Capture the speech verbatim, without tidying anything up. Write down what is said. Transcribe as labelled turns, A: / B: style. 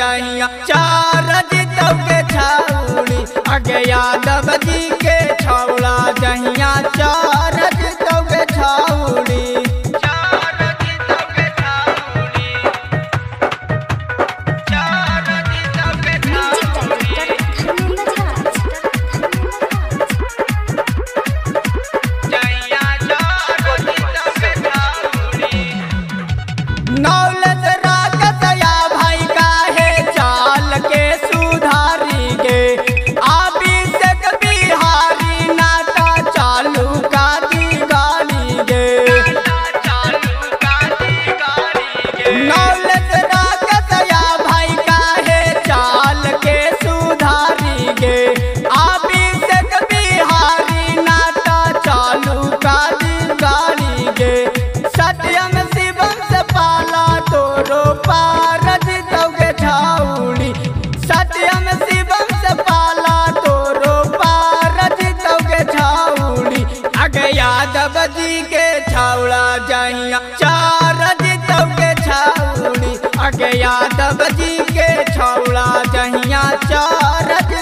A: जहिया चार जितौ के छाउड़ी आगे यादव जी के छौड़ा जहिया चार जितौ के छाउड़ी। नौलत रागत या भाई काहे चाल के सुधारी गे आबी तक बिहारी नाता चालू का दी गाली गे। नौलत रागत या भाई काहे चाल के सुधारी गे आबी तक बिहारी नाता चालू का दी गाली गे। सत्यम शिवम से पाला तोरो पार जितौ के छाउड़ी सत्यम शिवम से पाला तोरो पार जितौ के छाउड़ी आगे यादव जी के छौड़ा जहिया चार जितौ के छाउड़ी आगे यादव जी के छौड़ा जहिया चार